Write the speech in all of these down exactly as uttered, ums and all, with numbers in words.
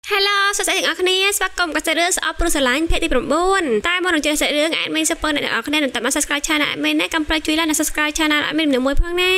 Hello សួស្តីទាំងអស់គ្នាស្វាគមន៍មកសារឿងស្អប់ព្រោះស្រឡាញ់ភេទទី9តែមកនឹងជឿសារឿង admin super អ្នកនរគ្នានឹងតាម subscribe channel admin នេះកំប្លែជួយ like និង subscribe channel admin មួយផងណា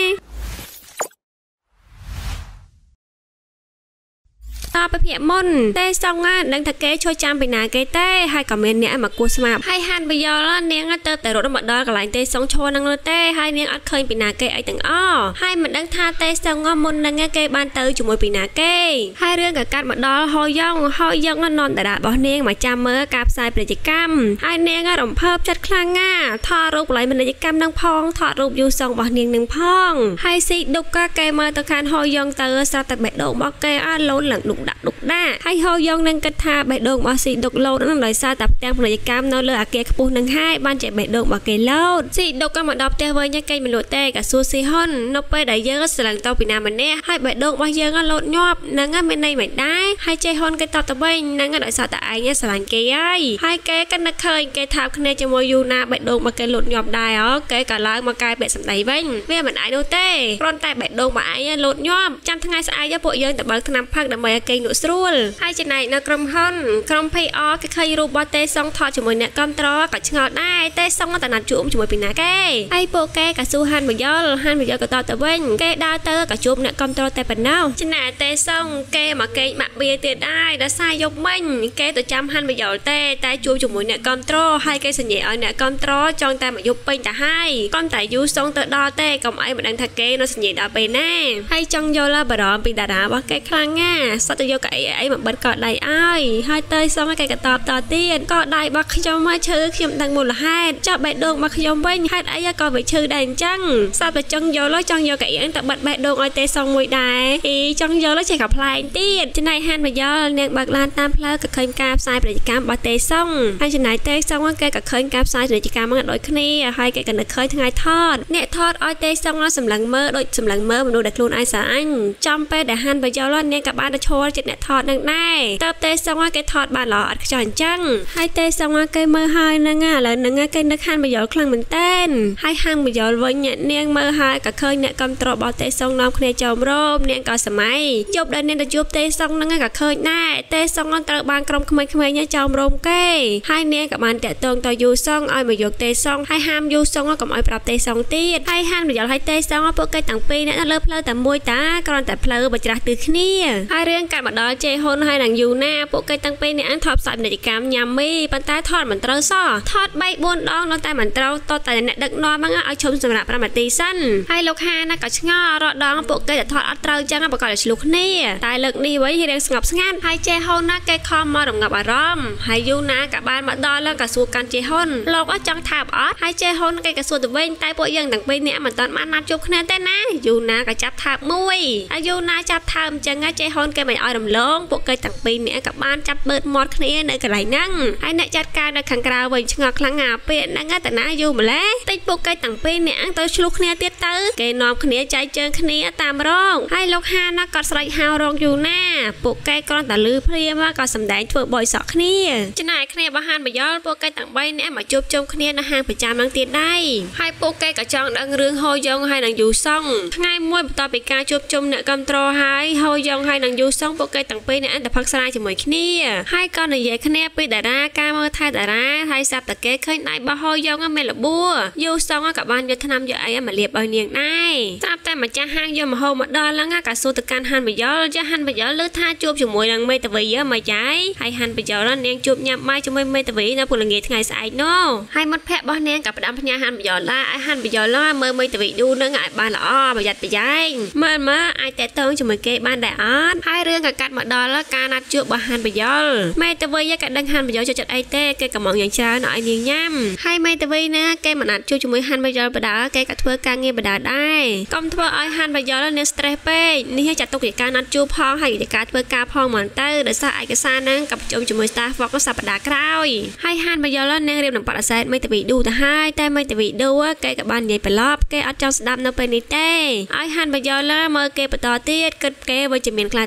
តបភាគមុនទេសងនឹងថាគេជួយចាំពីណាគេទេហើយក៏មានអ្នកមកគួស្មាប់ហើយហានបយលនាងទៅតែរត់មកដល់កន្លែងទេសងឈរនឹងនោះទេហើយនាងអត់ឃើញពីណាគេអីទាំងអហើយមិនដឹងថាទេសងមុននឹងគេបានទៅជាមួយពីណាគេហើយរឿងក៏កាត់មកដល់ហោយ៉ងហោយ៉ងននតារារបស់នាងមកចាំមើលការផ្សាយពាណិជ្ជកម្មហើយនាងរំភើបចិត្តខ្លាំងណាថតរូបកន្លែងពាណិជ្ជកម្មនឹងផងថតរូបយូសងរបស់នាងនឹងផងហើយស៊ីឌុកក៏គេមើលទៅខាងហោយ៉ងទៅស្រាប់តែបេះដូងរបស់គេអត់លូនឡើងឌុកដាក់ឌុកដាក់ហើយហោយ៉ងនឹងគិតថាបេះដូងរបស់ស៊ីឌុកឡូតនឹងដោយសារតែផ្ទាំងពាណិជ្ជកម្មនៅលើអាគារខ្ពស់នឹងហើយបានជាបេះដូងរបស់គេឡូតស៊ីឌុកក៏មកដល់ផ្ទះវិញគេមិនលក់ទេក៏សួរស៊ីហ៊ុននៅពេលដែលយើងស្រឡាញ់ទៅពីណាម្នាក់ហើយបេះដូងរបស់យើងឡូតញាប់នឹងមានន័យមិនដែរហើយចេះហ៊ុនគេតបទៅវិញនឹងដោយសារតែឯងស្រឡាញ់គេហើយហើយគេក៏នឹកឃើញគេថាបគ្នាជាមួយយូណាបេះដូងរបស់គេលូតញាប់ដែរអូគេក៏ឡើងមកកែពាក្យសម្ដីវិញវាមិនអាចនោះទេគ្រាន់តែបេះដូងរបស់ឯងលូតញាប់ចាំថ្ងៃស្អែកពួកយើងទៅបើកថ្នាំផឹកដើម្បីឲ្យគេងលក់ស្រួលហើយចំណែកនៅក្រុមហ៊ុនក្រុម พี อาร์ គេឃើញរូបរបស់ទេសងថតជាមួយអ្នកគាំទ្រក៏ឆ្ងល់ដែរទេសងតែណាត់ជួបជាមួយពីណាគេហើយពួកគេក៏សួរហានបយលហានបយលក៏តបទៅវិញគេដើរទៅក៏ជួបអ្នកគាំទ្រតែប៉ុណ្ណោះចំណែកទេសងគេមកគេបាក់បៀទៀតដែរដោយសារយកមិញគេទៅចាំហានបយលទេតែជួបជាមួយអ្នកគាំទ្រហើយគេសញ្ញាឲ្យអ្នកគាំទ្រចង់តែមកយប់ពេញទៅហើយគាំតែយូសងទៅដល់ទេកុំអីមិនដឹងថាគេនៅសញ្ញាដល់ពេលណាហើយចង់យល់បារម្ភពីតារារបស់គេខ្លាំងណាស់សត្វទៅយកកៅអីអីមកបិទកដៃឲ្យហើយទៅសងគេក៏តបតទៀតក៏ដៃរបស់ខ្ញុំមកឈឺខ្ញុំដឹងមូលហេតុចាប់បេះដូងរបស់ខ្ញុំវិញហេតុអីក៏វាឈឺដែរអញ្ចឹងសត្វទៅចង់យកចង់យកកៅអីទៅបិទបេះដូងឲ្យទេសងមួយដែរអីចង់យកចេះក៏ផ្លែងទៀតចំណែកហានបយលនាងបើកឡានតាមផ្លូវក៏ឃើញការផ្សាយពាណិជ្ជកម្មរបស់ទេសងហើយចំណែកទេសងគេក៏ឃើញការផ្សាយពាណិជ្ជកម្មហ្នឹងដូចគ្នាហើយគេក៏នឹកឃើញថ្ងៃថតអ្នកថតឲ្យទេសងសម្លឹងមើលដូចសម្លឹងមើលមនុស្សដែលខ្លួនឯងស្រឡាញ់ចំពេលដែលហានបយលនាងក៏បានទៅឈរចិត្តអ្នកថតនឹងដែរតើទេសងគេថតបានល្អអត់ខ្ចោះអញ្ចឹងហើយទេសងគេមើលហើយហ្នឹងឥឡូវហ្នឹងគេនឹកហានបយលខ្លាំងមែនតែនហើយហានបយលវិញនាងមើលហើយក៏ឃើញអ្នកកំត្ររបស់ទេសងនាំគ្នាចោមរោមនាងក៏សម័យយប់ដែលនាងទៅជួបទេសងហ្នឹងក៏ឃើញដែរទេសងត្រូវបានក្រុមក្មេងៗចោមរោមគេហើយនាងក៏បានតាក់ទងទៅយូសងឲ្យមកយកទេសងហើយហាមយូសងកុំឲ្យប្រាប់ទេសងទៀតហើយហានបយលហើយទេសងពួកគេទាំងពីរអ្នកនៅលើផ្លូវតែមួយតាគ្រាន់តែផ្លូវបើច្រាស់ទិសគ្នាហើយរឿងកាត់មកដល់ជេហ៊ុនហើយនឹងយូណាពួកគេទាំងពីរអ្នកថតផ្សាយពាណិជ្ជកម្មញ៉ាំមីប៉ុន្តែថតមិនត្រូវសោះថតបីបួនដងនៅតែមិនត្រូវតតែអ្នកដឹកនាំហ្នឹងឲ្យឈុំសម្រាប់ប្រាំនាទីសិនហើយលោកហាណាក៏ឆ្ងល់រកដងពួកគេតែថតអត់ត្រូវចឹងបើគាត់តែឆ្លុះគ្នាតែលើកនេះវិញរៀងស្ងប់ស្ងាត់ហើយជេហ៊ុនណាគេខំមករងាប់អារម្មណ៍ហើយយូណាក៏បានមកដល់แล้วក៏សួរកាន់ជេហ៊ុនលោកអត់ចង់ថាបអត់ហើយជេហ៊ុនគេក៏សួរទៅវិញតែពួកយើងទាំងពីរអ្នកមិនតាន់បានណាត់ជួបគ្នាទេណាយូណាក៏ចាប់ថាបមួយហើយយូណាចាប់ថាបអញ្ចឹងជេហ៊ុនគេមិនឲ្យរំលងពួកគេទាំងពីរអ្នកក៏បានចាប់បឺតមាត់គ្នានៅកន្លែងហ្នឹងហើយអ្នកចាត់ការនៅខាងក្រៅវិញឆ្ងល់ខ្លាំងណាស់ពេលហ្នឹងតាណាយូម្លេះតិចពួកគេទាំងពីរអ្នកទៅឆ្លុះគ្នាទៀតទៅគេនាំគ្នាចែកជើងគ្នាតាមរងហើយលោកហាណាក៏ស្រែកហៅរងយូណាពួកគេគ្រាន់តែលឺព្រាមក៏សម្ដែងធ្វើបយសក់គ្នាចំណែកគ្នាបហានបយលពួកគេទាំងបីអ្នកមកជួបជុំគ្នានៅហាងប្រចាំហ្នឹងទៀតដែរហើយពួកគេក៏ចង់ដឹងរឿងហូយ៉ងហើយនឹងយូសងថ្ងៃមួយបន្ទាប់ពីការជួបជុំអ្នកគាំទ្រហើយហូយ៉ងហើយនឹងយូសងពួកគេទាំងពីរអ្នកទៅផឹកស្រាជាមួយគ្នាហើយក៏និយាយគ្នាពីតារាការមើលថែតារាហើយសាប់តែគេឃើញដៃបោះហូយ៉ងមានលបួយូសងក៏បានយកថ្នាំយកអីមកលាបឲ្យនាងដែរស្រាប់តែម្ចាស់ហាងយកម្ហូបមកដល់ហ្នឹងក៏សួរទៅកាន់ហានបយលចាស់ហានបយលលើថាជួបជាមួយនឹងមេតាវីមកចាយហើយហានបយលនាងជួបញ៉ាំបាយជាមួយមេតាវីនៅពេលល្ងាចថ្ងៃស្អែកនោះហើយមិត្តភក្តិរបស់នាងក៏ផ្ដាំផ្ញើហានបយលឡាឲ្យហានបយលមើលមេតាវីឌូនឹងឲ្យបានល្អប្រយ័ត្នប្រយែងមើលមើលអាចតេតងជាមួយគេបានដែរអត់ហើយរឿងក៏កាត់មកដល់ការណាត់ជួបរបស់ហានបយលមេតាវីក៏ដឹងហានបយលចូលចិត្តអីទេគេក៏មកយ៉ាងច្រើនឲ្យនាងញ៉ាំហើយមេតាវីណាគេមិនអាចជួបជាមួយហានបយលបដាគេក៏ធ្វើការងារបដាដែរកុំធ្វើឲ្យហានបយលនាង stress ពេកនេះចាត់ទុកជាការណាត់ជួបផងហើយជាការធ្វើការផងហ្មងទៅដោយសារឯកសារហ្នឹងក៏ប្រជុំជាមួយ staff របស់សប្តាហ៍ក្រោយហើយហានបយលនាងរៀបនឹងបដិសេធមេតាវីឌូទៅហើយតែមេតាវីឌូគេក៏បាននិយាយប្រឡប់គេអត់ចង់ស្ដាប់នៅពេលនេះទេឲ្យហានបយលមើលគេបន្តទៀតគិតគេវិជ្ជមានខ្លះទៅ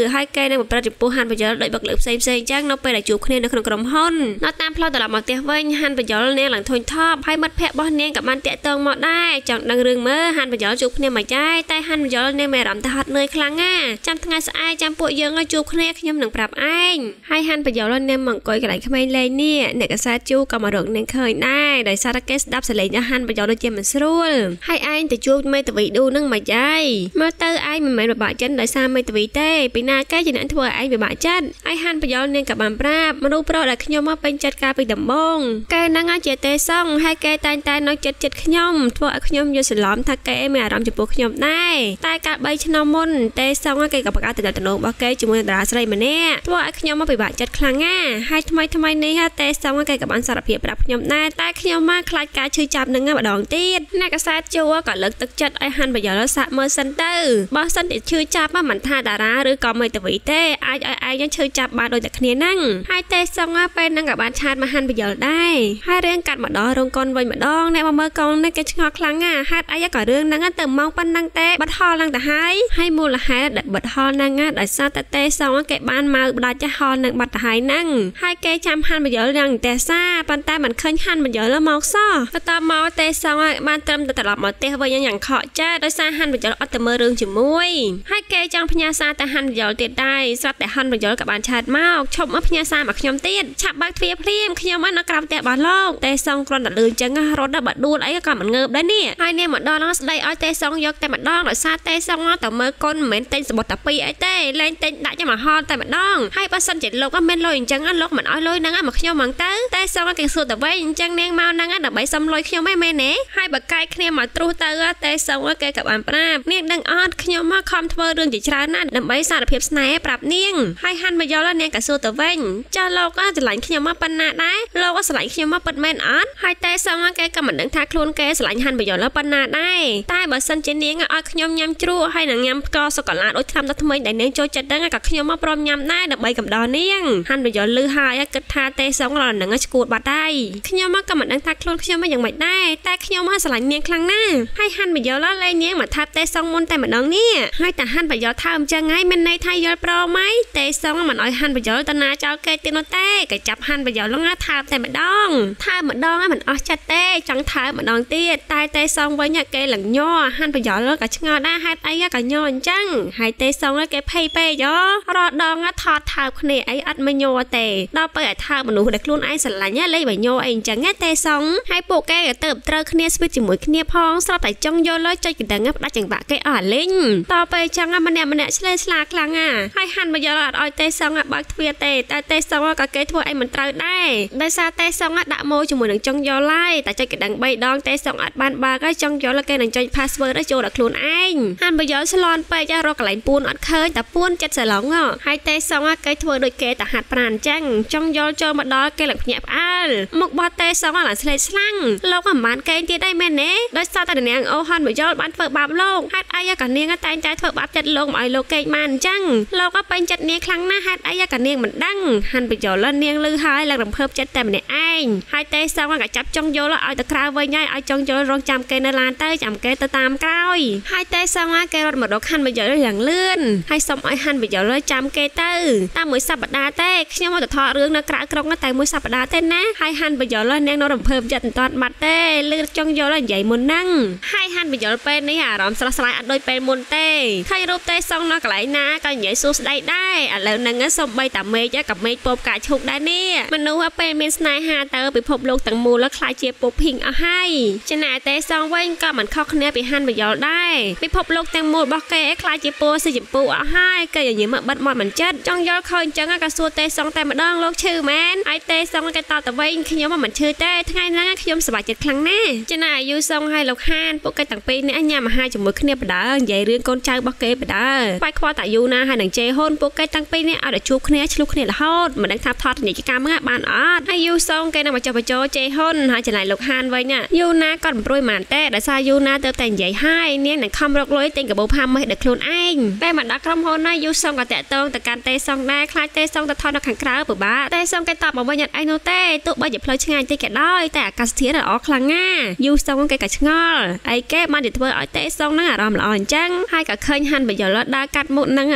ហើយកែនឹងប្រព្រឹត្តចំពោះហាន់បយលដោយបកលើផ្សេងផ្សេងចឹងនៅពេលដែលជួបគ្នានៅក្នុងក្រុមហ៊ុននៅតាមផ្លូវត្រឡប់មកផ្ទះវិញហាន់បយលនាងឡើងធុញថប់ហើយមិត្តភក្តិរបស់នាងក៏បានតាក់ទងមកដែរចង់ដឹងរឿងមើលហាន់បយលជួបគ្នាមកចាយតែហាន់បយលនាងមានអារម្មណ៍ថាហត់នឿយខ្លាំងណាស់ចាំថ្ងៃស្អែកចាំពួកយើងឲ្យជួបគ្នាខ្ញុំនឹងប្រាប់ឯងហើយហាន់បយលនាងមកអង្គុយកន្លែងក្មេងលេងនេះអ្នកកសែតជូក៏មករកនាងឃើញដែរដោយសារតែគេស្ដាប់សលេងហាន់បយលដូចជាមិនស្រួលហើយឯងទៅជួបមេតាវីឌូនឹងមកចាយមើលទៅឯងមិនមែនពិបាកចិត្តដោយសារមេតាវីទេពីណាគេជាអ្នកធ្វើឲ្យឯងពិបាកចិត្តហើយហាន់បយលនាងក៏បានប្រាប់មនុស្សប្រុសដែលខ្ញុំមកពេញចិត្តកាលពីដំបូងគេនឹងជាទេសងហើយគេតែងតែនៅចិត្តចិត្តខ្ញុំធ្វើឲ្យខ្ញុំយល់ច្រឡំថាគេមានអារម្មណ៍ចំពោះខ្ញុំដែរតែកាលបីឆ្នាំមុនទេសងគេក៏បង្កើតទំនាក់ទំនងរបស់គេជាមួយតារាស្រីម្នាក់ធ្វើឲ្យខ្ញុំមកពិបាកចិត្តខ្លាំងណាស់ហើយថ្មីថ្មីនេះទេសងគេក៏បានសារភាពប្រាប់ខ្ញុំដែរតែខ្ញុំមកខ្លាចការឈឺចាប់នឹងម្ដងទៀតអ្នកកសែតជួក៏លើកទឹកចិត្តឲ្យហាន់បយលសាកមើលសិនទៅបើសិនតែឈឺចាប់មិនថាតារាឬក៏មេតាវីទេអាចឲ្យឯងឈឺចាប់បានដូចតែគ្នាហ្នឹងហើយទេសងពេលហ្នឹងក៏បានឆាតមកហាន់បយលដែរហើយរឿងកាត់ម្ដងរងកូនវិញម្ដងអ្នកមកមើលកូននេះគេឆ្ងល់ខ្លាំងណាស់ហេតុអីក៏រឿងហ្នឹងទៅមកប៉ុណ្ណឹងទេបាត់ហល់ហ្នឹងទៅហើយហើយមូលហេតុដែលបាត់ហល់ហ្នឹងដោយសារតែទេសងគេបានមកបដាច់ហល់នឹងបាត់ទៅហើយហ្នឹងហើយគេចាំហាន់បយលយ៉ាងទេសាប៉ុន្តែមិនឃើញហាន់បយលមកសោះទៅតាមមកទេសងបានត្រឹមតែត្រឡប់មកផ្ទះវិញយ៉ាងខកចិត្តដោយសារហាន់បយលអត់ទៅមើលរឿងជាមួយហើយគេចង់ផ្ញើសារទៅហាន់បយលទៀតដែរស្រាប់តែហាន់បយលក៏បានឆាតមកឈប់មកផ្ញើសារមកខ្ញុំទៀតឆាប់បើកទ្វារភ្លាមខ្ញុំនៅក្រៅផ្ទះរបស់លោកទេសងគ្រាន់តែលឺចឹងរត់ដល់បាត់ដួលអីក៏មិនងើបដែរនេះហើយនេះម្ដងហ្នឹងស្ដីឲ្យទេសងយកតែម្ដងដោយសារទេសងទៅមើលកូនមិនមែនទិញសបុតតាពីអីទេលែងទិញដាក់ចាំមកហល់តែម្ដងហើយបើសិនជាលោកអត់មានលុយអញ្ចឹងលោកមិនឲ្យលុយហ្នឹងមកខ្ញុំហ្មងទៅទេសងគេសួរទៅវិញអញ្ចឹងនាងមកហ្នឹងដើម្បីសុំលុយខ្ញុំឯងមែនទេហើយបើកាយគ្នាមកទ្រុសទៅទេសងគេក៏បានប្រាប់នាងដឹងអត់ខ្ញុំមកខំធ្វើរឿងជាច្រើនណាស់ដើម្បីសារភាពស្នេហ៍ប្រាប់នាងហើយហាន់បយលនាងក៏សួរទៅវិញចាស់លោកក៏ស្រឡាញ់ខ្ញុំមកប៉ុណ្ណាដែរលោកក៏ស្រឡាញ់ខ្ញុំមកពិតមែនអត់ហើយទេសងគេក៏មិនដឹងថាខ្លួនគេស្រឡាញ់ហាន់បយលប៉ុណ្ណាដែរតែបើសិនជានាងឲ្យខ្ញុំញ៉ាំជ្រក់ហើយនឹងញ៉ាំស្ករសូកូឡាដូចថ្នាំទឹកថ្មីដែលនាងចូលចិត្តហ្នឹងក៏ខ្ញុំមកព្រមញ៉ាំដែរដើម្បីកំដរនាងហាន់បយលលឺហើយគិតថាទេសងហ្នឹងឈួតបាត់ហើយខ្ញុំមកក៏មិនដឹងថាខ្លួនខ្ញុំមកយ៉ាងម៉េចដែរតែខ្ញុំមកស្រឡាញ់នាងខ្លាំងណាស់ហើយហាន់បយលលែងនាងមកថាទេសងមុនតែម្ដងនេះហើយតែហាន់បយលថាអញ្ចឹងហើយមានន័យថាយល់ព្រមហើយទេសងមិនឲ្យហាន់បយលតាណាចោលគេទៀតនោះទេក៏ចាប់ហាន់បយលហ្នឹងថាតែម្ដងថាម្ដងមិនអស់ចិត្តទេចង់ថើម្ដងទៀតតែទេសងវិញគេឡើងញ័រហាន់បយលក៏ឆ្ងល់ដែរហេតុអីក៏ញ័រអញ្ចឹងហើយទេសងគេភ័យពេកយោរដងថតថើបគ្នាអីអត់មិនញ័រទេដល់ពេលឲ្យថើបមនុស្សដែលខ្លួនឯងស្រឡាញ់លេងបើញ័រអីអញ្ចឹងទេសងហើយពួកគេក៏ទៅត្រូវគ្នាស្វីតជាមួយគ្នាផងស្រាប់តែចង់យកលុយចុចកណ្ដឹងផ្ដាច់ចង្វាក់គេអស់លេងតពេលអញ្ចឹងម្នាក់ម្នាក់ឆ្លេឆ្លាខ្លាំងណាស់ហើយហាន់បយលអត់ឲ្យទេសងបើកទ្វារទេតែទេសងក៏គេធ្វើអីមិនត្រូវដែរដោយសារទេសងដាក់ម៉ូជាមួយនឹងចង់យកឡាយតែចុចកណ្ដឹងបីដងទេសងអត់បានបើកហើយចង់យកគេនឹងចុច password ទៅចូលដល់ខ្លួនឯងហាន់បយលឆ្លន់ពេករកកន្លែងពួនអត់ឃើញតែពួនចិត្តសឡុងហើយទេសងគេធ្វើដូចគេតែហាត់ប្រាណអញ្ចឹងចង់យកចូលមកដល់គេឡើងភ្ញាក់ផ្អើលមុខបត់ទេសងឡើងស្លេកស្លាំងលោកមិនបានគេទៀតអីមែនទេដោយសារតែនាងអូហាន់បយលបានធ្វើបាបលោកហេតុអីក៏នាងតែងតែធ្វើបាបចិត្តលោកមកឲ្យលោកគេបានអញ្ចឹងលោកក៏ពេញចិត្តនាងខ្លាំងណាស់ហេតុអីក៏នាងមិនដឹងហាន់បយលនាងលឺហើយឡើងរំភើបចិត្តតែម្នាក់ឯងហើយទេសងក៏ចាប់ចង់យកឲ្យទៅក្រៅវិញហើយឲ្យចង់យករងចាំគេនៅឡានទៅចាំគេទៅតាមក្រោយហើយទេសងគេរត់មករកហាន់បយលយ៉ាងលឿនហើយសុំឲ្យហាន់បយលចាំគេទៅតាមមួយសប្តាហ៍ទេខ្ញុំមកទៅថតរឿងនៅក្រៅក្រុងតែមួយសប្តាហ៍ទេណាហើយហាន់បយលនាងនៅរំភើបចិត្តមិនតាន់បាត់ទេលឺចង់យកនិយាយមុនហ្នឹងហើយហាន់បយលពេលនេះអារម្មណ៍ស្រស់ស្រាយអត់ដូចពេលមុនទេឃើញរូបទេសងនៅកន្លែងណាក៏និយាយសួស្ដីដែរឥឡូវហ្នឹងសំបីតាមេឃក៏មេឃពោបកាឈុកដែរនេះមនុស្សពេលមានស្នេហាទៅពិភពលោកទាំងមូលខ្លាចជាពុកភីងអស់ហើយចំណែកទេសងវិញក៏មិនខុសគ្នាពីហាន់បយលដែរពិភពលោកទាំងមូលរបស់គេខ្លាចជាពណ៌ស៊ីចម្ពូអស់ហើយគេញញឹមបិទមាត់មិនចិត្តចង់យល់ឃើញអញ្ចឹងក៏សួរទេសងតែម្ដងលោកឈឺមែនហើយទេសងគេតតទៅវិញខ្ញុំមិនឈឺទេថ្ងៃហ្នឹងខ្ញុំសប្បាយចិត្តខ្លាំងណាស់ចំណែកយូសុងហើយលោកហានពួកគេទាំងពីរនេះញ៉ាំអាហារជាមួយគ្នាបដើនិយាយរឿងកូនចៅរបស់គេបដើបាយខ្វល់តាយូណាហើយនឹងជេហ៊ុនពួកគេទាំងពីរនេះឲ្យតែជួបគ្នាឆ្លុះគ្នារហូតមិនដឹងថាថតនីតិកម្មហ្នឹងបានអត់ហើយយូសុងគេនឹងមកចុះបញ្ចោជេហ៊ុនហើយចំណែកលោកហានវិញយូណាគាត់មិនព្រួយមិនទេដោយសារយូណាទៅតែនិយាយហើយនាងនឹងខំរកលុយទិញកាបូបផាមេះដល់ខ្លួនឯងតែមកដល់ក្រុមហ៊ុនណាយូសុងក៏តាក់ទងទៅកាន់ទេសងដែរខ្លាចទេសងទៅថតនៅខាងក្រៅពិបាកទេសងគេតបមកវិញអត់អីនោះទេទោះបីជាផ្លូវឆ្ងាយតិចក៏ដោយតែអាកាសធាតុល្អខ្លាំងណាស់យូសុងគេក៏ឆ្ងល់អីគេបានទៅធ្វើឲ្យទេសងហ្នឹងអារម្មណ៍ល្អអញ្ចឹងហើយក៏ឃើញហាន់បយលដើរកាត់មុខហ្នឹងអា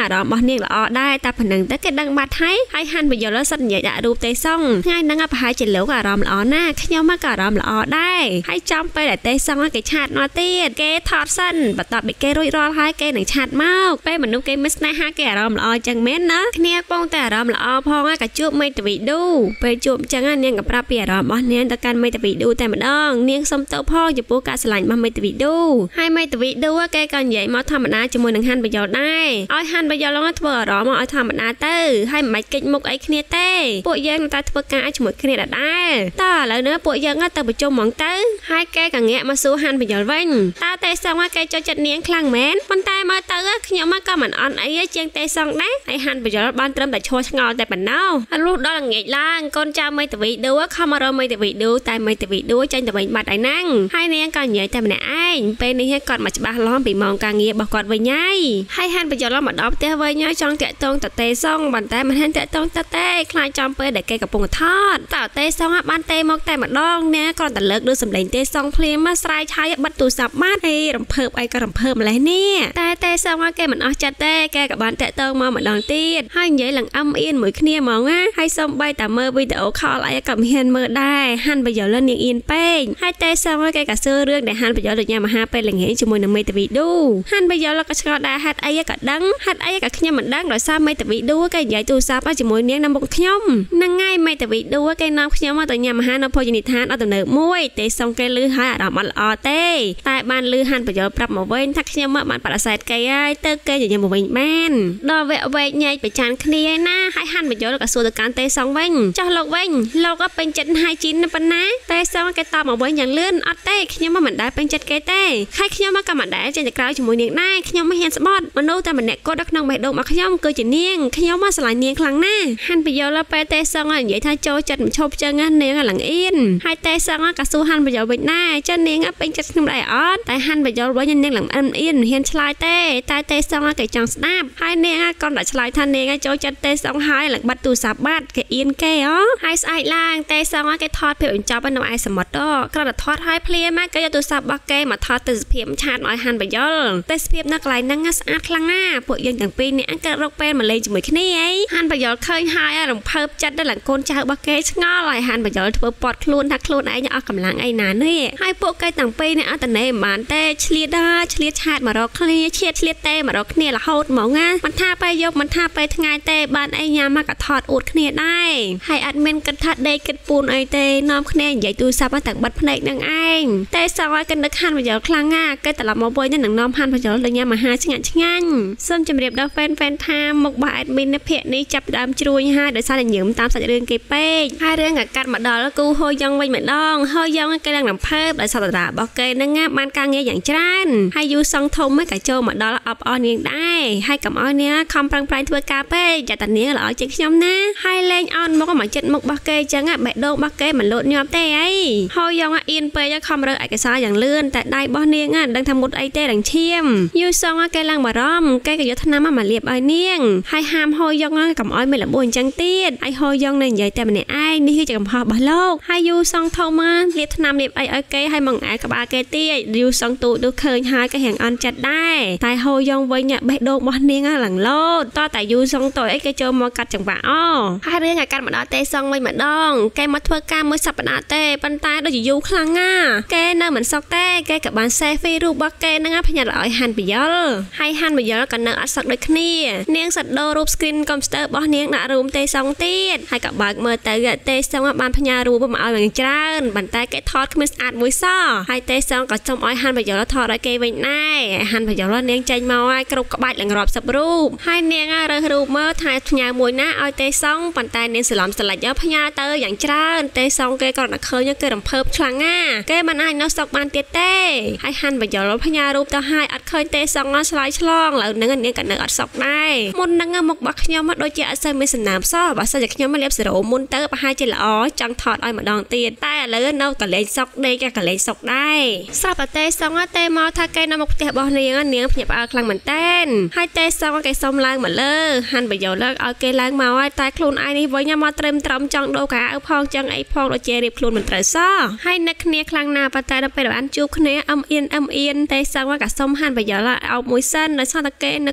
រម្មណ៍របស់នាងល្អដែរតែប៉ុណ្ណឹងទៅគេដឹងបាត់ហើយហើយហាន់បយលសិតនិយាយដាក់រូបទេសុងថ្ងៃហ្នឹងប្រហែលជាលោកអារម្មណ៍ល្អណាស់ខ្ញុំមកក៏អារម្មណ៍ល្អដែរហើយចំពេលដែលទេសុងគេឆាតមកទៀតគេថតសិនបន្ទាប់ពីគេរួចរាល់ហើយគេនឹងឆាតមកពេលមនុស្សគេមិនស្នេហាគេអារម្មណ៍ល្អចឹងមែនណាគ្នាពងតែអារម្មណ៍ល្អផងក៏ជួបមេតាវីឌូពេលជួបចឹងនាងក៏ប្រាប់ពីអារម្មណ៍របស់នាងទៅកាន់មេតាវីឌូតែម្ដងនាងសុំទោសផងចំពោះការស្រឡាញ់របស់មេតាវីឌូហើយមេតាវីឌូគេក៏និយាយមកធម្មតាជាមួយនឹងហាន់បយលដែរឲ្យហាន់បយលធ្វើអារម្មណ៍ឲ្យធម្មតាទៅហើយមិនបាច់កិច្ចមុខអីគ្នាទេពួកយើងតែធ្វើការជាមួយគ្នាដដែលតើឥឡូវនេះពួកយើងទៅប្រជុំហ្មងទៅហើយគេក៏ងាកមកសួរហាន់បយលវិញតើទេសុងគេចូលចិត្តនាងខ្លាំងមែនប៉ុន្តែមើលទៅខ្ញុំក៏មិនអន់អីជាងទេសុងដែរហើយហាន់បយលបានត្រឹមតែឈរឆ្ងល់តែប៉ុណ្ណោះលុះដល់ល្ងាចឡើងកូនចៅមេតាវីឌូខំមករកមេតាវីឌូតែមេតាវីឌូចាញ់ទៅវិញបាត់ឯហ្នឹងហើយនាងក៏និយាយតែម្នាក់ឯងពេលនេះគាត់មកច្បាស់លាស់ពីម៉ោងការងាររបស់គាត់វិញហើយហើយហាន់បយលមកដល់ផ្ទះវិញហើយចង់តាក់ទងតទេសុងប៉ុន្តែមិនហ៊ានតាក់ទងតទេខ្លាចចំពេលដែលគេកំពុងថតតើទេសុងបានទេមកតែម្ដងនាងគ្រាន់តែលើកដូចសម្លេងទេសុងភ្លាមមកស្រែកឆាយបិទទូរស័ព្ទបាត់ហើយរំភើបអីក៏រំភើបម្លេះនេះតែទេសុងគេមិនអស់ចិត្តទេគេក៏បានតាក់ទងមកម្ដងទៀតហើយនិយាយឡើងអឹមអៀនមួយគ្នាហ្មងណាហើយសូម្បីតែមើលវីដេអូខលអីក៏មិនហ៊ានមើលដែរហាន់បយលនាងអៀនពេកហើយទេសុងគេក៏សួររឿងដែលហាន់បយលដូចញ៉ាំអាហារពេលល្ងាចជាមួយនឹងមេតាវីឌូហាន់បយលក៏ឆ្ងល់ដែរហេតុអីក៏ដឹងហេតុអីក៏ខ្ញុំមិនដឹងដោយសារមេតាវីឌូគេនិយាយទូរស័ព្ទជាមួយនាងនៅមុខខ្ញុំហ្នឹងហើយមេតាវីឌូគេនាំខ្ញុំមកទៅញ៉ាំអាហារនៅភោជនីយដ្ឋានអត់ទំនើបមួយទេសុងគេលឺហើយអារម្មណ៍អត់ល្អទេតែបានលឺហាន់បយលប្រាប់មកវិញថាខ្ញុំមកបានបដិសេធគេហើយទៅគេញញឹមមកវិញបានដល់វែកវែកញែកប្រចាំគ្នាណាហើយហាន់បយលក៏សួរទៅកាន់ទេសុងវិញចុះលោកវិញលោកក៏ពេញចិត្តហើយជីនប៉ុណ្ណាទេសុងគេតបមកវិញយ៉ាងលឿនអត់ទេខ្ញុំមិនដែលពេញចិត្តគេទេហើយខ្ញុំក៏មិនដែលចេញទៅក្រៅជាមួយនាងដែរខ្ញុំមិនហ៊ានស្បត់មនុស្សតែម្នាក់គាត់នៅក្នុងបេះដូងរបស់ខ្ញុំគឺជានាងខ្ញុំមកស្រឡាញ់នាងខ្លាំងណាស់ហាន់បយលពេលទេសុងនិយាយថាចូលចិត្តមិនឈប់ចឹងនាងឡើងអៀនហើយទេសុងក៏សួរហាន់បយលវិញដែរចឹងនាងពេញចិត្តខ្ញុំដែរអត់តែហាន់បយលវិញនាងឡើងអិនអៀនមិនហ៊ានឆ្លើយទេតែទេសុងគេចង់ស្ដាប់ហើយនាងក៏តែឆ្លើយថានាងចូលចិត្តទេសុងហើយឡើងបាត់ទូរស័ព្ទបាត់គេអៀនគេហ៎ហើយស្អែកឡើងទេសុងគេថតភាពបញ្ចប់នៅឯសមុទ្រគ្រាន់តែថតហើយភ្លាមគេយកទូរស័ព្ទរបស់គេមកថតទិដ្ឋភាពឆាតឲ្យហាន់បយលទេសភាពនៅកន្លែងហ្នឹងស្អាតខ្លាំងណាស់ពួកយើងទាំងពីរនាក់ក៏រកពេលមកលេងជាមួយគ្នាអីហាន់បយលឃើញហើយរំភើបចិត្តដល់ឡើងកូនចៅរបស់គេឆ្ងល់ហើយហាន់បយលធ្វើពាត់ខ្លួនថាខ្លួនឯងអស់កម្លាំងអីណានេះហើយពួកគេទាំងពីរនាក់អត់តនេមិនបានទេឆ្លៀតដល់ឆ្លៀតឆាតមករកគ្នាឈៀតឆ្លៀតទេមករកគ្នារហូតហ្មងណាមិនថាពេលយប់មិនថាពេលថ្ងៃទេបានអីញ៉ាំមកក៏ថតអួតគ្នាដែរហើយអត់មានគិតថាដេកគិតពូនអីទេនាំគ្នានិយាយទូរស័ព្ទតែបិទភ្នែកនឹងឯងតែសោះឲ្យគេនឹកហាន់បយលខ្លាំងណាស់គេត្រឡប់មកវិញនឹងនាំហាន់បយលទៅញ៉ាំអាហារឆ្ងាញ់ឆ្ងាញ់សូមជម្រាបដល់ហ្វេនហ្វេនថាមុខរបស់អេដមីនភ័ក្រនេះចាប់ដើមជ្រួញហើយដោយសារតែញឹមតាមសាច់រឿងគេពេកហើយរឿងក៏កាត់មកដល់គូហូយ៉ងវិញម្ដងហូយ៉ងគេឡើងរំភើបដោយសារតារារបស់គេនឹងបានការងារយ៉ាងច្រើនហើយយូសងធំក៏ចូលមកដល់អបអរនាងដែរហើយកុំឲ្យនាងខំប្រឹងប្រែងធ្វើការពេកចាតានាងល្អជាងខ្ញុំណាហើយលេងអោនមកមកចិត្តមុខរបស់គេចឹងបេះដូងរបស់គេមិនលោតញាប់ទេអីហូយ៉ងអៀនពេកខំរើឯកសារយ៉ាងលឿនតែដៃរបស់នាងដឹងថាមុតអីទេរងឈាមយូសងគេឡើងបារម្ភគេក៏យកថ្នាំមកលាបឲ្យនាងហើយហាមហូយ៉ងកុំឲ្យមានលបួនអញ្ចឹងទៀតហើយហូយ៉ងនៅនិយាយតែម្នាក់ឯងនេះគឺជាកំហុសរបស់លោកហើយយូសងធំលាបថ្នាំលាបអីឲ្យគេហើយមកឯក្បាលគេទៀតយូសងទូដូចឃើញហើយក៏រៀងអន់ចិត្តដែរតែហូយ៉ងវិញបេះដូងរបស់នាងឡើងលោតតតែយូសងតូចអីគេចូលមកកាត់ចង្វាក់អហើយរឿងឲ្យកាត់មកដល់ទេសងវិញម្ដងគេមកធ្វើការមួយសប្តាហ៍ទេប៉ុន្តែដូចជាយូខ្លាំងណាស់គេនៅមិនសុខទេគេក៏បានសេហ្វីរូបរបស់គេនឹងផ្ញើឲ្យហាន់បយលហើយហាន់បយលក៏នៅអត់សុខដូចគ្នានាងសិតដូររូប screen កុំព្យូទ័ររបស់នាងដាក់រូបទេសងទៀតហើយក៏បើកមើលទៅទេសងបានផ្ញើរូបមកឲ្យយ៉ាងច្រើនប៉ុន្តែគេថតគ្មានស្អាតមួយសោះហើយទេសងក៏សុំឲ្យហាន់បយលថតឲ្យគេវិញដែរហាន់បយលនាងចេញមកឲ្យគ្រប់ក្បាច់ឡើងរាប់សិបរូបហើយនាងរើសរូបមើលថាផ្ញើមួយណាឲ្យទេសងប៉ុន្តែនាងសឡំស្រឡិចផ្ញើទៅយ៉ាងច្រើនទេសងគេក៏តែឃើញគេរំភើបខ្លាំងណាស់គេមិនអាចនៅសុខបានទៀតទេហើយហាន់បយលផ្ញើរូបទៅឲ្យអត់ឃើញទេសងឆ្លើយឆ្លងឥឡូវហ្នឹងនាងក៏នៅអត់សុខដែរមុនហ្នឹងមុខរបស់ខ្ញុំដូចជាអត់សូវមានសំណាមសោះបើសិនជាខ្ញុំមកលាបសេរ៉ូមុនទៅប្រហែលជាល្អចង់ថតឲ្យម្ដងទៀតតែឥឡូវនៅកលេងសុកដេកក៏កលេងសុកដែរស្រាប់តែទេសងទេមកថាគេនៅមុខផ្ទះរបស់នាងនាងភ្ញាក់ផ្អើលខ្លាំងមែនតើហើយទេសងគេសុំឡើងមកលើហាន់បយលលើកឲ្យគេឡើងមកហើយតែខ្លួនឯងនេះវិញមកត្រឹមត្រឹមចង់ដូរកាអៅផងចឹងអីផងដូចជារៀបខ្លួនមិនត្រូវសោះហើយនឹកគ្នាខ្លាំងណាស់ប៉ុន្តែដល់ពេលបានជួបគ្នាអឹមអៀនអឹមអៀនទេសងក៏សុំហាន់បយលឲ្យមួយសិនដោយសារតែគេនឹកនាងខ្លាំង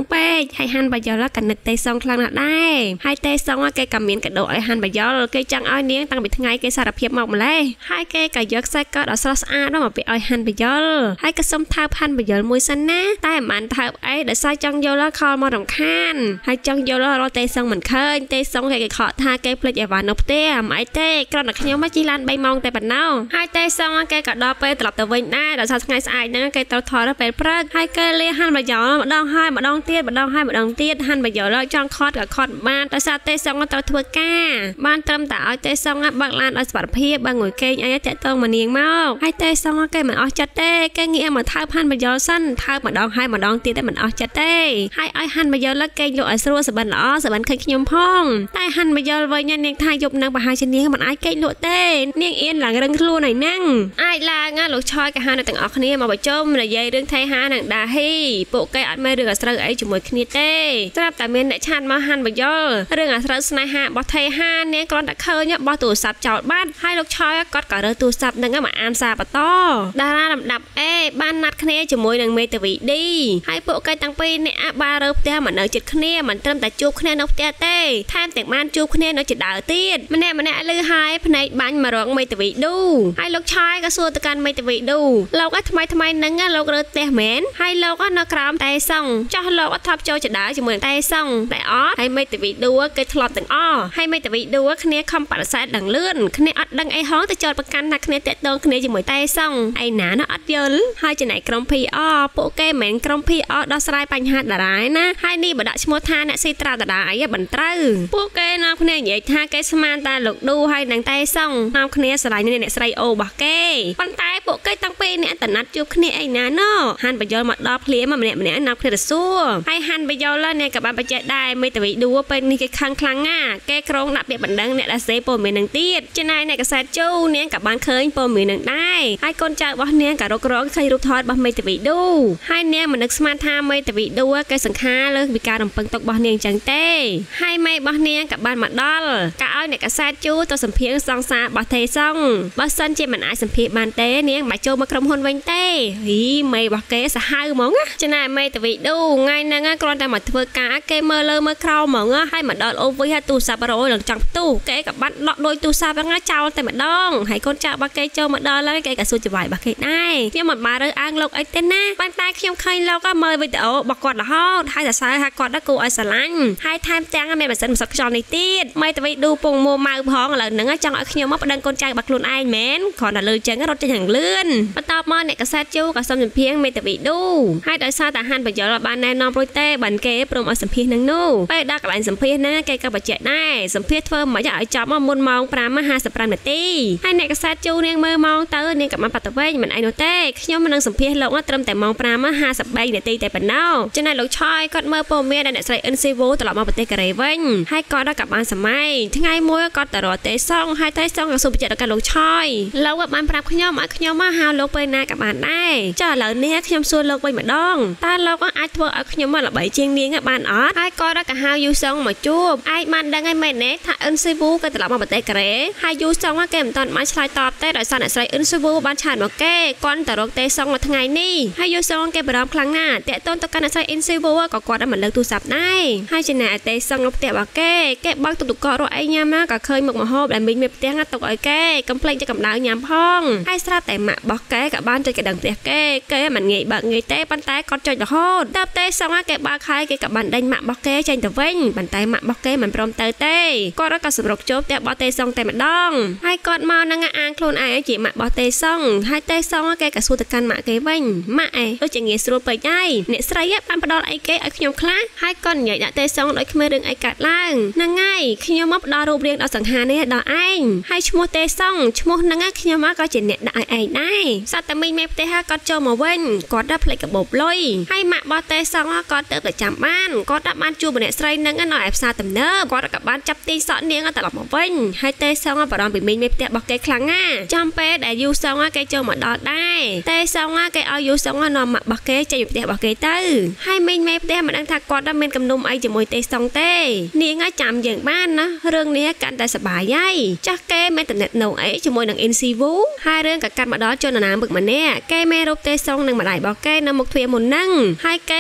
ងពេកហើយហាន់បាយយលកណិតតេសុងខ្លាំងណាស់ដែរហើយតេសុងគេក៏មានកដោឲ្យហាន់បាយយលគេចង់ឲ្យនាងតាំងពីថ្ងៃគេសារភាពមកម្លេះហើយគេក៏យកខ្សែកដ៏ស្រស់ស្អាតមកពាក់ឲ្យហាន់បាយយលហើយក៏សុំថើបហាន់បាយយលមួយសិនណាតែមិនបានថើបអីដោយសារចង់យល់ខលមករំខានហើយចង់យល់រត់តេសុងមិនឃើញតេសុងគេគេខកថាគេភ្លេចអីវ៉ាន់នៅផ្ទះមិនអីទេគ្រាន់តែខ្ញុំមកជិះឡានបីម៉ោងតែប៉ុណ្ណោះហើយតេសុងគេក៏ដល់ពេលត្រឡប់ទៅវិញដែរដោយសារថ្ងៃស្អែកហ្នឹងគេត្រូវថតដល់ពេលព្រឹកហើយគេលាហាន់បាយយលម្ដងហើយម្ដងទៀតម្ដងហើយម្ដងទៀតហាន់បាយយលចង់ខត់ក៏ខត់បានដោយសារតេសុងត្រូវធ្វើការបានត្រឹមតែឲ្យតេសុងបើកឡានឲ្យសុវត្ថិភាពបើងួយគេងអីតាក់ទងមកនាងមកហើយតេសុងគេមិនអស់ចិត្តទេគេងាកមកថើបហាន់បាយយលសិនថើបម្ដងហើយម្ដងទៀតតែមិនអស់ចិត្តទេហើយឲ្យហាន់បាយយលគេងលក់ឲ្យស្រួលសបិនល្អសបិនឃើញខ្ញុំផងតែហាន់បាយយលវិញនាងថាយប់នឹងប្រហែលជានាងមិនអាចគេងលក់ទេនាងអៀនឡើងរឹងខ្លួនហើយហ្នឹងអាចឡើងលោកឆយក៏ហាន់ទាំងអស់គ្នាមកប្រជុំនិយាយរឿងថៃហានិងដាហ៊ីពួកគេអត់មានរឿងអាស្រូវអីជាមួយគ្នាទេស្រាប់តែមានអ្នកឆាតមកហាន់បាយយលរឿងអាស្រូវស្នេហារបស់ថៃហានាងគ្រាន់តែឃើញបោះទូរស័ព្ទចោលបាត់ហើយលោកឆយគាត់ក៏រើទូរស័ព្ទហ្នឹងមកអានសារបន្តតារាលំដាប់អេបានណាត់គ្នាជាមួយនឹងមេតាវីឌីហើយពួកគេទាំងពីរអ្នកបានរើផ្ទះមកនៅជិតគ្នាមិនត្រឹមតែជួបគ្នានៅផ្ទះទេថែមទាំងបានជួបគ្នានៅជាដើទៀតម្នាក់ម្នាក់លឺហើយភ្នែកបាញ់មករកមេតាវីឌូហើយលោកឆយក៏សួរទៅកាន់មេតាវីឌូលោកឯថ្មីថ្មីហ្នឹងលោករើផ្ទះមែនហើយលោកនៅក្រោមតែសុងចោះលោកអត់ថប់ចូលចដើជាមួយតែសុងតែអត់ហើយមេតាវីឌូគេធ្លាប់ទាំងអស់ហើយមេតាវីឌូគ្នាខំបដិសេធដឹងលឿនគ្នាអត់ដឹងអីហងទៅចោតប្រកាន់ថាគ្នាតាក់ទងគ្នាជាមួយតែសុងឯណានោះអត់យល់ហើយចំណែកក្រុម ភី អរ ពួកគេមិនមែនក្រុម ភី អរ ដោះស្រាយបញ្ហាតារាណាហើយនេះបើដាក់ឈ្មោះថាអ្នកស៊ីត្រាតារាអីមិនត្រូវពួកគេនាំគ្នានិយាយថាគេស្មានតែលោកឌូហើយនឹងតែសុងនាំគ្នាស្រឡាញ់អ្នកស្រីអូរបស់គេប៉ុន្តែពួកគេតាំងពីអ្នកតណាត់ជួបគ្នាអីណាណោហាន់បាយយលមកដល់ភ្លាមម្នាក់ម្នាក់នាំគ្នាទៅសួរហើយហាន់បាយយលអ្នកក៏បានបញ្ជាក់ដែរមេតាវីឌូពេលនេះគេខឹងខ្លាំងណាស់គេក្រុងដាក់ពាក្យបណ្ដឹងអ្នកដែលសេព័ត៌មាននឹងទៀតចំណែកអ្នកកសែតជូនាងក៏បានឃើញព័ត៌មាននឹងដែរហើយកូនចៅរបស់នាងក៏រករងឃើញរូបថតរបស់មេតាវីឌូហើយនាងមិននឹកស្មានថាមេតាវីឌូគេសង្ខាលើពីការរំពឹងទុករបស់នាងចឹងទេហើយមេរបស់នាងក៏បានមកដល់ក៏ឲ្យអ្នកកសែតជូទៅសម្ភាសសង្សាររបស់ទេសុងបើសិនជាមិនអាចសម្ភាសបានទេនាងមិនចូលមកក្រុមហ៊ុនវិញទេហីមេរបស់គេសាហាវហ្មងចំណែកមេតាវីឌូថ្ងៃហ្នឹងគ្រាន់តែមកធ្វើការគេមើលលើមើលក្រោមហ្មងហើយមកដល់អូវីហើយទូរស័ព្ទរយឡើងចង់ផ្ទុះគេក៏បាត់ដកលុយទូរស័ព្ទហ្នឹងចោលតែម្ដងហើយកូនចៅរបស់គេចូលមកដល់ហើយគេក៏សួរចម្លើយរបស់គេដែរខ្ញុំមិនបានរើសអើងលោកអីទេណាប៉ុន្តែខ្ញុំឃើញលោកមើលវីដេអូរបស់គាត់រហូតហើយសរសើរថាគាត់គួរឲ្យស្រឡាញ់ហើយថែមទាំងមានម៉ាស៊ីនបន្សុទ្ធខ្យល់នេះទៀតមេតាវីឌូពងមួម៉ៅផងឥឡូវហ្នឹងចង់ឲ្យខ្ញុំមកប្តឹងកូនចៅរបស់ខ្លួនឯងមែនគ្រាន់តែលើចឹងរត់ចេញយ៉ាងលឿនបន្ទាប់មកអ្នកកសែតជូក៏សុំសម្ភាសមេតាវីឌូហើយដោយសារតែហាន់បាយយលបានណែនាំរួចទេបានគេព្រមឲ្យសម្ភាសនឹងនោះពេលដល់កន្លែងសម្ភាសណាគេក៏បញ្ជាក់ដែរសម្ភាសធ្វើមិនឲ្យចប់មកមុនម៉ោង ប្រាំហាសិបប្រាំនាទីហើយអ្នកកសែតជូនាងមើលម៉ោងទៅនាងក៏បានបាត់ទៅវិញមិនអីនោះទេខ្ញុំមិននឹងសម្ភាសលោកត្រឹមតែម៉ោង ប្រាំហាសិបបីនាទីតែប៉ុណ្ណោះចំណែកលោកឆយគាត់មើលព័ត៌មានដែលអ្នកស្រីអិនស៊ីវូត្រឡប់មកប្រទេសកូរ៉េវិញហើយគាត់ក៏បានសម័យថ្ងៃមួយគាត់ទៅរកទេសុងហើយទេសុងក៏សួរបញ្ជាក់ដល់លោកឆយលោកបានប្រាប់ខ្ញុំឲ្យខ្ញុំមកហៅលោកពេលណាក៏បានដែរចុះឥឡូវនេះខ្ញុំសួរលោកវិញម្ដងតើលោកអាចធ្វើឲ្យខ្ញុំមកល្បីជាងនាងបានអត់ហើយគាត់ក៏ហៅយូសុងមកជួបឯងបានដឹងហើយមែនទេថាអិនស៊ីវូក៏ត្រឡប់មកប្រទេសកូរ៉េហើយយូសុងគេមិនទាន់បានឆ្លើយតបទេដោយសារអ្នកស្រីអិនស៊ីវូបានឆាតមកគេគាត់ទៅរកទេសុងមួយថ្ងៃនេះហើយយូសុងគេបារម្ភខ្លាំងណាស់តាក់ទងទៅកាន់អ្នកស្រីអិនស៊ីវូក៏គាត់មិនលើកទូរស័ព្ទដែរហើយចំណែកទេសុងនៅផ្ទះរបស់គេគេបើកទូទឹកកករកអីញ៉ាំមកក៏ឃើញមុខម្ហូបដែលមីងមេផ្ទះទុកឲ្យគេកំភ្លេចទៅកម្ដៅញ៉ាំផងហើយស្រាប់តែម៉ាក់របស់គេក៏បានចុចកណ្ដឹងផ្ទះគេគេមិនងាយបើកងាយទេប៉ុន្តែគាត់ចុចរហូតតើទេសុងគេបើកហើយគេក៏បានដេញម៉ាក់របស់គេចេញទៅវិញប៉ុន្តែម៉ាក់របស់គេមិនព្រមទៅទេគាត់ក៏សម្រុកចូលផ្ទះរបស់ទេសុងតែម្ដងហើយគាត់មកនឹងអាងខ្លួនឯងជាម៉ាក់របស់ទេសុងហើយទេសុងគេក៏សួរទៅកាន់ម៉ាក់គេវិញម៉ាក់អេដូចជាងាយស្រួលពេកហើយអ្នកស្រីបានផ្ដល់អីគេឲ្យខ្ញុំខ្លះហើយគាត់និយាយដាក់ទេសុងដូចគ្មានរឿងអីកើតឡើងហ្នឹងហើយខ្ញុំមកផ្ដល់រូបរាងដល់សង្ហានេះដល់ឯងហើយឈ្មោះទេសុងឈ្មោះហ្នឹងខ្ញុំមកក៏ជាអ្នកដាក់ឲ្យឯងដែរសត្វតែមីងមេផ្ទះគាត់ចូលមកវិញគាត់ដល់ផ្លេចកាបូបលុយហើយម៉ាក់របស់ទេសុងគាត់ទៅតែចាំបានគាត់ដល់បានជួបអ្នកស្រីហ្នឹងនៅឯផ្សារទំនើបគាត់ក៏បានចាប់ទីសក់នាងត្រឡប់មកវិញហើយទេសុងបារម្ភពីមីងមេផ្ទះរបស់គេខ្លាំងណាស់ចាំពេលដែលយូសុងគេចូលមកដល់ដែរទេសុងគេឲ្យយូសុងនាំម៉ាក់របស់គេចេញពីផ្ទះរបស់គេទៅហើយមីងមេផ្ទះមិនដឹងថាគាត់មានគំនុំអីជាមួយទេសុងទេនាងចាំយើងបានណារឿងនេះកាន់តែសប្បាយហើយចាស់គេមានតំណែងនៅអីជាមួយនឹងអ៊ីនស៊ីវូហើយរឿងក៏កាត់មកដល់ជនណាមឹកម្នាក់គេមានរូបទេសុងនឹងម្ដាយរបស់គេនៅមុខទ្វារមុនហ្នឹងហើយគេក៏ផ្ញើទៅ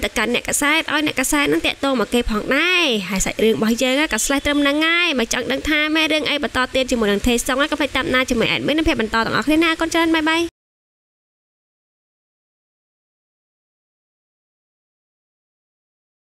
ទៅកាន់អ្នកកសែតឲ្យអ្នកកសែតនឹងតាក់ទងមកគេផងដែរហើយសាច់រឿងរបស់យើងក៏ស្លេះត្រឹមហ្នឹងហើយបើចង់ដឹងថាមេរឿងអីបន្តទៀតជាមួយនឹងថេសុងក៏ភ្លេចតាមដានជាមួយ admin នៅភាពបន្តទាំងអស់គ្នាណាកូនច្រើនបាយបាយ